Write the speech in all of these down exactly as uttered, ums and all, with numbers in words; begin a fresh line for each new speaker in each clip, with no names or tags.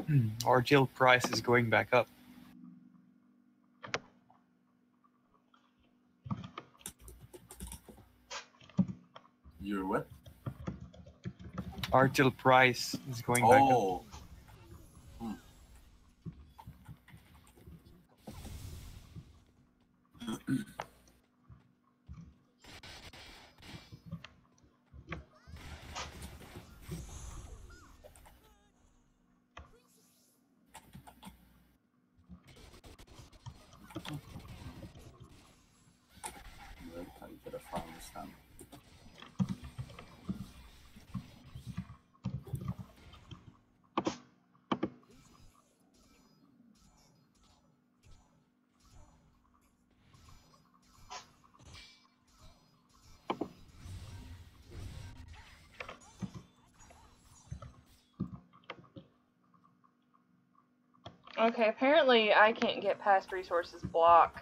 Our guild price is going back up.
Your what?
Our guild price is going back up.
Oh. Hmm. I could have found this time.
Okay, apparently I can't get past resources block.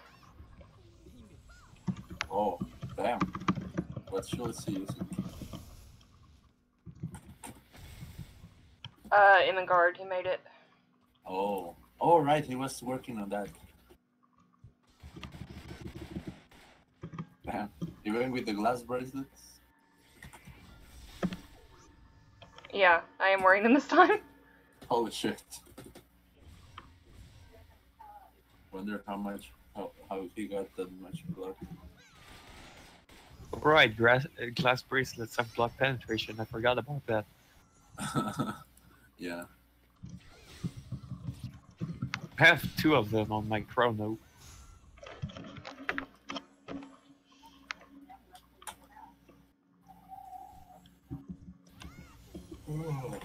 Oh, damn. What should I see using?
Uh, Imengard, he made it.
Oh. Oh, right, he was working on that. Damn. Even with the glass bracelets?
Yeah, I am wearing them this time.
Holy shit. Wonder how much, how, how he got that much blood.
Right, grass, uh, glass bracelets have blood penetration. I forgot about that.
Yeah.
I have two of them on my chrono.
Oh.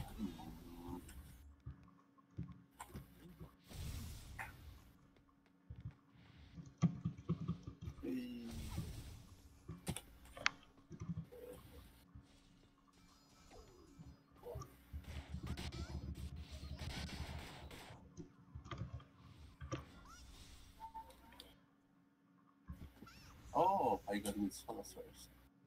Oh, I got with Salazar's.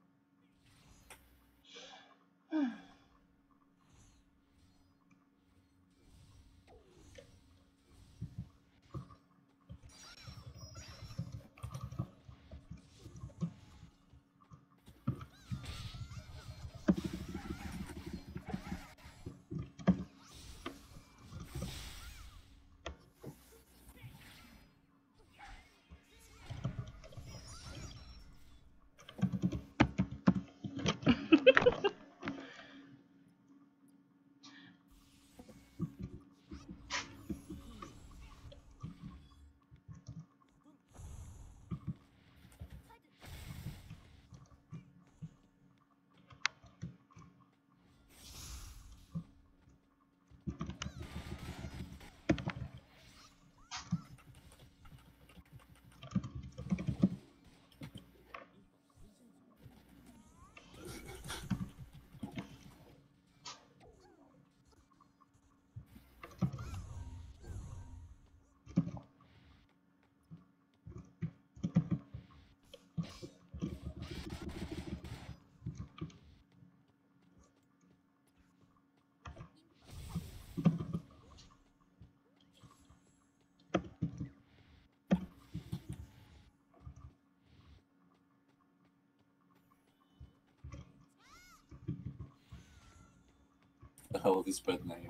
The hell of his pet name.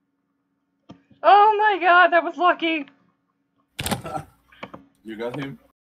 Oh my god, that was lucky.
You got him?